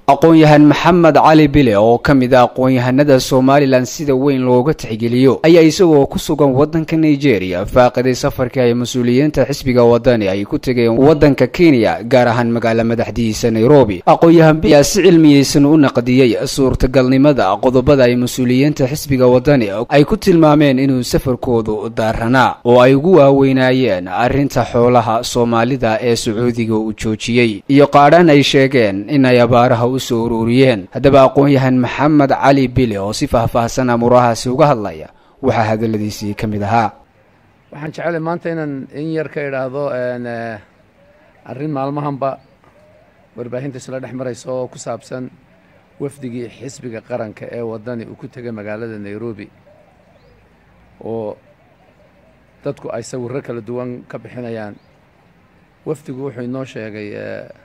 aqoon-yahan maxamed cali bile oo ka mid ah aqoon-yahanada Soomaaliland sida weyn looga tixgeliyo ayaa isagoo ku sugan wadanka Nigeria faaqiday safarkii ay mas'uuliyiinta xisbiga wadani ay ku tageen wadanka Kenya gaar ahaan magaalada madaxdiisa Nairobi. aqoon-yahan bile si cilmiyeysan u naqdiyay suurtagalnimada qodobada ay mas'uuliyiinta xisbiga wadani ay ku tilmaameen inuu safarkoodu daarana oo ay ugu waaweynayeen arrinta xoolaha Soomaalida ee Sacuudiga uu joojiyay iyo qaadhan ay sheegeen in ay abaaraha soo ururiyeen. haddaba aqoon-yahan maxamed cali bile oo si faahfaahsan amurahaasi uga hadlaya waxaa hadaladiisii ka mid ahaa. waxaan jecelahay maanta inaan in yar ka idhaahdo arrin maalmahanba warbaahinta isla dhex maraysa oo ku saabsan wafdigii xisbiga qaranka ee wadani uu ku tegay magaalada Nairobi oo dadku ay sawirro kala duwan ka bixinayaan. wafdigu wuxuu inoo sheegay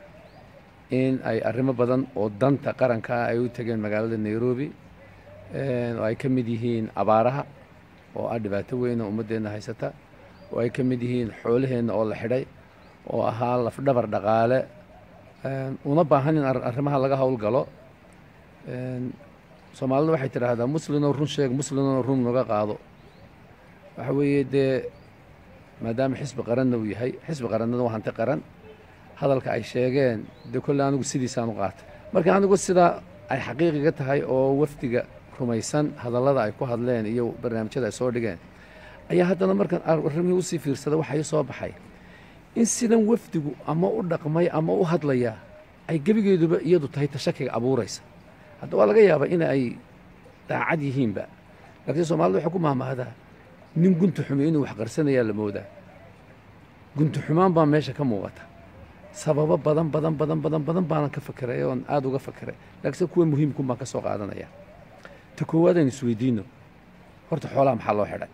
in ay arrimo badan oo danta qaranka ay u tageen magaalada Nairobi oo ay ka mid yihiin abaaraha oo ah dhibaato weyn oo ummaddeena haysata, oo ay ka mid yihiin xoolaheena oo la xidhay oo ahaa lafdhabar dhaqaale una baahan in arrimaha laga howlgalo. Soomaalida waxay tidhaahdaa muslimna run sheeg muslimna run naga qaado. waxa weeye dee maadaama xisbi qaranna uu yahay, xisbi qarannada waa hanti qaran, hadalka ay sheegeen dee kolle anigu sidiisaan u qaatay. marka anigu sidaa ay xaqiiqiga tahay oo wafdiga rumaysan hadallada ay ku hadleen iyo barnaamijyada ay soo dhigeen ayaa haddana markaan arrimihii usii fiirsada waxaa ii soo baxay in sidan wafdigu ama u dhaqmay ama u hadlaya ay gebigeeduba iyadu tahay tashakiga abuuraysa. hadda waa laga yaabaa in ay daacad yihiinba, laakiin soomaalida waxay ku maahmaahdaa nin gunta xumi inuu wax qarsanayaa la moodaa. gunta xumaan baa meesha ka muuqata. sababo badan baanan ka fakeray oon aad uga fakeray, laakiin kuwa muhiimkun baan ka soo qaadanaya. ta koowaad aynu isweydiino, horta xoolaha maxaa loo xidhay?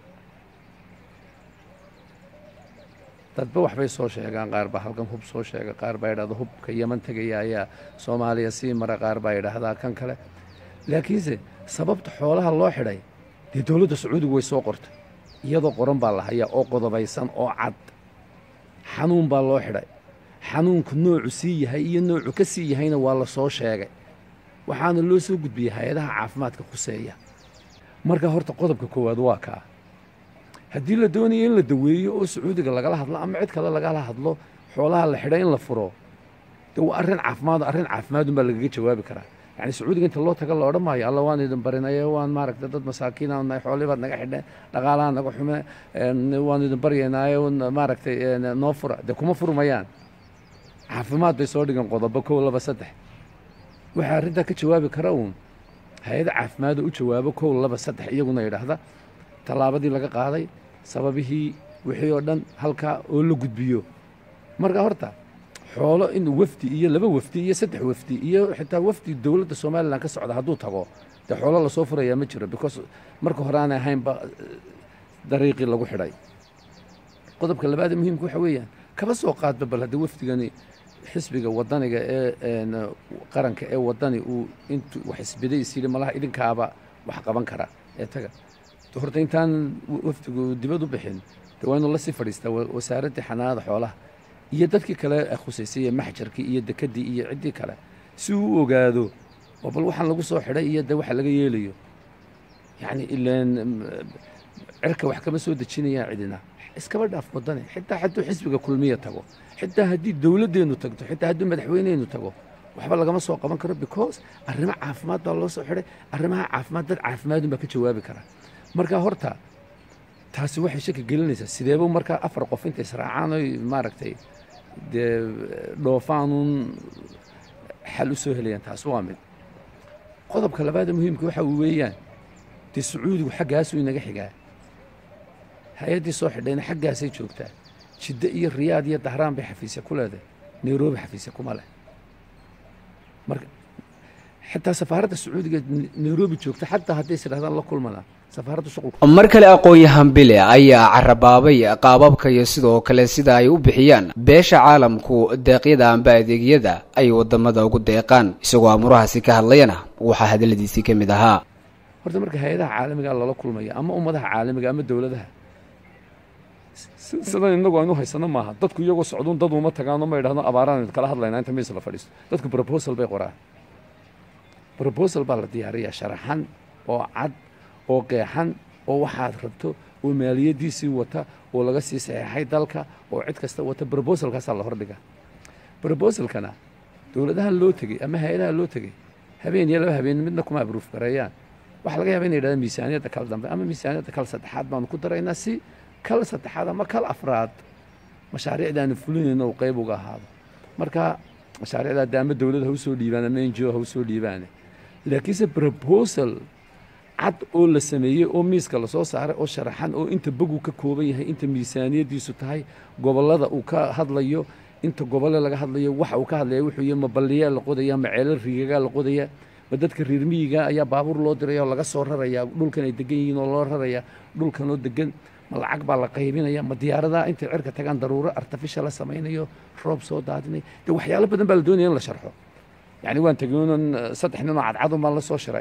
dadba waxbay soo sheegaan, qaar baa halkan hub soo sheega, qaar baa yidhahda hubka Yemen tegaya ayaa Soomaaliya sii mara, qaar baa yidhaahdaa kan kale. laakiinse sababta xoolaha loo xidhay dee dowladda Sacuudigu way soo qortay, iyadoo qoran baa la hayaa oo qodobaysan oo cad. xanuun baa loo xidhay, xanuunku noocu sii yahay iyo noocu ka sii yahayna waa la soo sheegay, waxaana loo soo gudbiyey hay-adaha caafimaadka khuseeya. marka horta qodobka koowaad waa kaa. haddii la doonayo in la daweeyo oo Sacuudiga lagala hadlo ama cid kale lagala hadlo xoolaha la xidhay in la furo, dee waa arrin caafimaadun baa lagaga jawaabi karaa. yacni Sacuudiga inta loo taga la odhan maayo alla waan idin barinaye, waan maaragta dad masaakiina nahay, xoolihii baad naga xidheen, dhaqaalaha naga xume, waan idin baryaynaaye maaragtay noo fura. dee kuma furmayaan. caafimaad bay soo dhigan qodobo 1, 2, 3. waxaa arrintaa ka jawaabi kara uun hay-ada caafimaada u jawaabo 1, 2, 3 iyaguna yidhaahda tallaabadii laga qaaday, sababihii wixii oo dhan halkaa oo la gudbiyo. marka horta xoolo in wafdi iyo 2 wafdi iyo 3 wafdi iyo xitaa wafdi dowladda Soomaaliland ka socda hadduu tago dee xoolo la soo furayaa ma jiro, because marka hore aanay ahaynba dariiqii lagu xidhay. qodobka labaad ee muhiimka waxa weeyaan kaba soo qaadba bal hadda wafdigani xisbiga wadaniga ee qaranka ee wadani uu intuu wax isbeday isii malaha idinkaaba wax qaban kara ee taga. horta intaan wafdigu dibad u bixin dee waa inuu la sii fadhiistaa wasaaradda xanaanada xoolaha iyo dadkii kale khuseysay maxjarkii iyo dekadii iyo ciddii kale si uu u ogaado oo bal waxaan lagu soo xidhay iyo dee waxa laga yeelayo. yacni ilaan cirka wax kama soo dejinayaan cidina, iskaba dhaaf wadani. xitaa hadduu xisbiga kulmiya tago, xitaa haddii dowladdeenu tagto, xitaa hadduu madaxweyneynu tago, waxba lagama soo qaban karo, because arrimo caafimaad baa loo soo xidhay. arrimaha caafimaad dad caafimaadun baa ka jawaabi kara. marka horta taasi waxay shaki gelinaysaa sideeba markaa 4 qof inta israacaan oy maaragtay dee dhoofaanuun xal u soo helayaan. taas waa mid. qodobka labaad ee muhiimka waxa weeyaan dee Sacuudigu xaggaasuu inaga xigaa, hay-addii soo xidhayna xaggaasay joogtaa. Jidda iyo Riyaad iyo Dahraan bay xafiisya ku leedahay, Nairobi xafiisya kuma leh. marka xitaa safaaradda Sacuudiga Nairobi joogta, xataa hadday isdhahdaan la kulmana safaaradda shuqul. mar kale aqoon-yahan bile ayaa carabaabay qaababka iyo sidoo kale sida ay u bixiyaan beesha caalamku deeqyada amba adeegyada ay wadamada ugu deeqaan. isagoo amurahaasi ka hadlayana waxaa hadaladiisii ka mid ahaa. horta marka hay-adaha caalamiga lala kulmaya ama ummadaha caalamiga ama dowladaha sidan inagu aynu haysano maaha. dadku iyagoo socduun dad uma tagaano ma yidhahdo abaaraan kala hadlaynaa inta miis la fadhiisto. dadku proposal bay qoraan, proposal baa la diyaariyaa sharaxan oo cad oo qeexan oo waxaad rabto oo maaliyadiisii wata oo laga sii saxeexay dalka oo cid kasta wata proposalkaasaa la hordhigaa proposalkana dowladaha loo tegey ama hay-adaha loo tegey habeen iyo 2 habeen midna kuma abruuf gareeyaan waxa laga yaabaa inay yidhahdaan miisaaniyadda kala dambe ama miisaaniyadda kala saddexaad baanu ku daraynaa si kala saddexaad ama kala afraad mashaariicdaanu fulinayno uu qayb uga ahaado marka mashaariicdaa daama dowladda ha u soo dhiibaan ama NGO ha u soo dhiibaane laakiinse proposal cad oo la sameeyey oo miiska la soo saaray oo sharaxan oo inta bogu ka kooban yahay inta miisaaniyadiisu tahay gobollada uu ka hadlayo inta gobolle laga hadlayo waxa uu ka hadlaya wuxuu yahay ma balliyaa la qodaya ma ceelal riigagaa la qodaya ma dadka reer miyiga ayaa baabuur loo diraya oo laga soo raraya dhulkan ay degan yihiin oo loo raraya dhulkan oo degan ma lacag baa la qaybinaya ma diyaaradaha intay cirka tagaan daruuro artificial la samaynayo roob soo daadinay de waxyaalo badan baa la doonaya in la sharxo يعني وان تجونن صدق إحنا عدهم ما الله صاشرة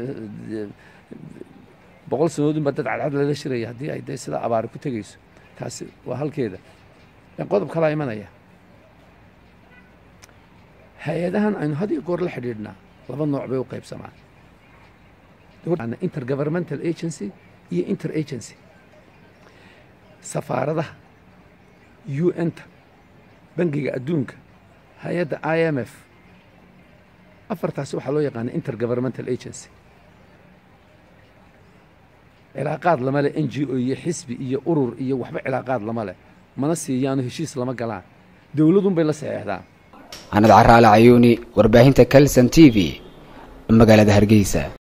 بقول سنودين بدت عدد لا شرية هدي أيدي سلا أبارك تجيس تاس وهل كذا ينقض بخلا يمنايا هيدهن أن هذه يقول لحديدنا لبنا نوع وقيب سماع تقول أن intergovernmental agency هي inter agency سفارة UN بنجي أدونك هيدا IMF أفرتاس waxaa loo yaqaan intergovernmental agency cilaaqaad lama leh NGO iyo xisbi iyo urur iyo waxba cilaaqaad lama leh mana siiyaan heshiis lama galaan dawladun bay la saxeexdaan anad caraala ayuuni warbaahinta Kalsan TV magaalada Hargeysa